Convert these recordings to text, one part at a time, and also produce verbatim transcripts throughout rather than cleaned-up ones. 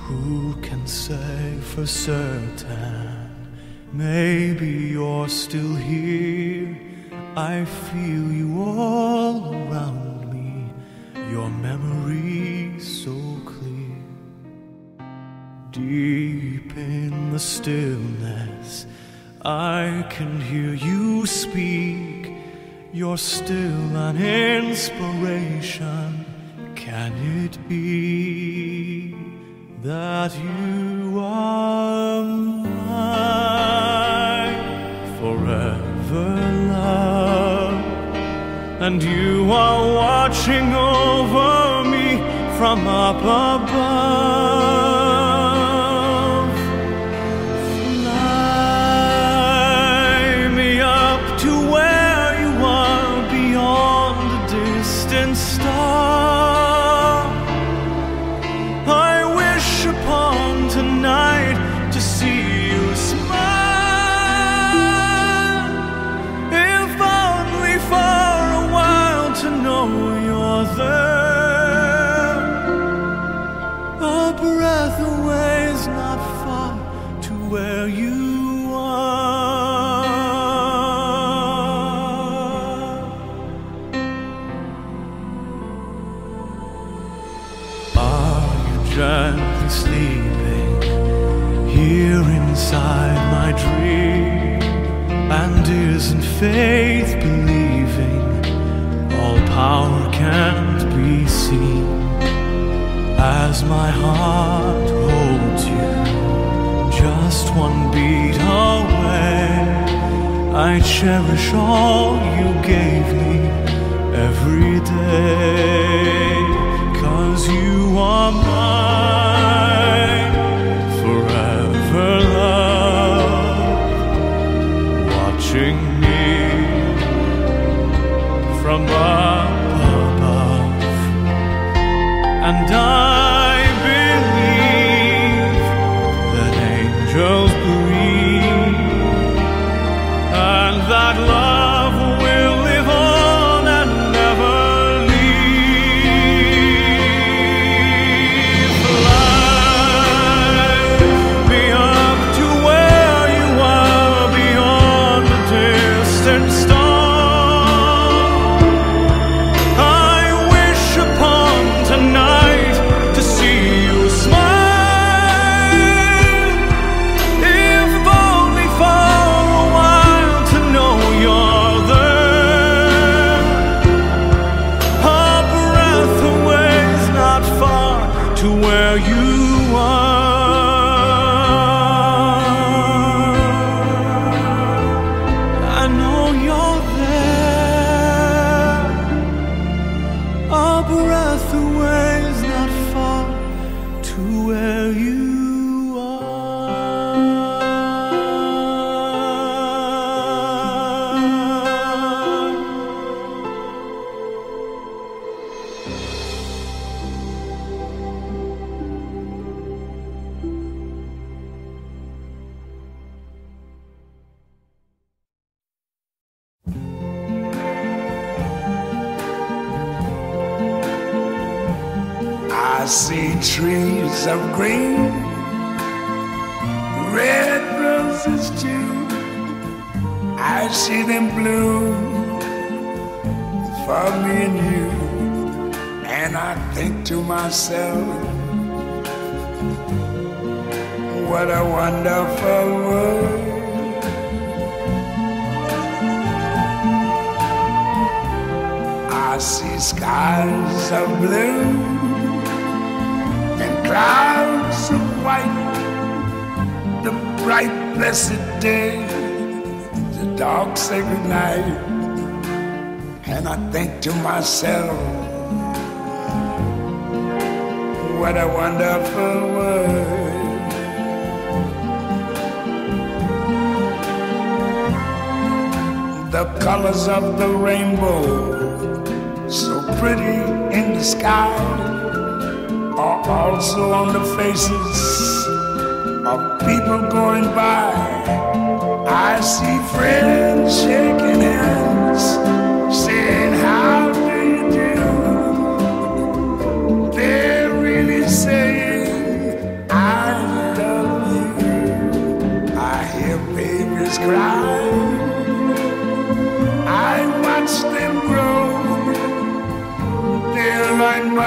Who can say for certain? Maybe you're still here. I feel you all around me, your memory so clear. Deep in the stillness, I can hear you speak. You're still an inspiration. Can it be that you are mine forever, love? And you are watching over me from up above. Fly me up to where you are, beyond the distant star. I wish upon tonight to see you smile, if only for a while to know you're there. A breath away is not far to where you are. Are you gently sleeping here inside my dream? And isn't faith believing all power can't be seen? As my heart holds you just one beat away, I cherish all you gave me every day. 'Cause you are mine forever, love, watching me from up above. And I believe that angels breathe, and that love will live on and never leave. Fly me up to where you are, beyond the distant star. I wish upon tonight to see you smile, if only for a while to know you're there. A breath away is not far to where you are. I know you're there. A breath away is not far to where you I see trees of green, red roses too. I see them bloom for me and you. And I think to myself, what a wonderful world. I see skies of blue and clouds of white, the bright blessed day, the dark sacred night. And I think to myself, what a wonderful world. The colors of the rainbow, so pretty in the sky, are also on the faces of people going by. I see friends shaking hands, saying, how do you do? They're really saying, I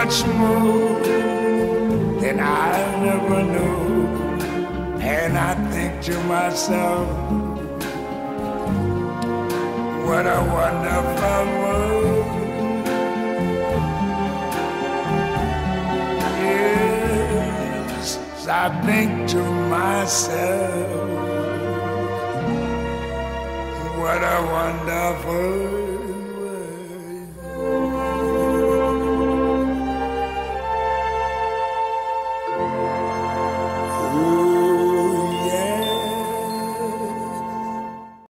much more than I never knew. And I think to myself, what a wonderful world. Yes, I think to myself, what a wonderful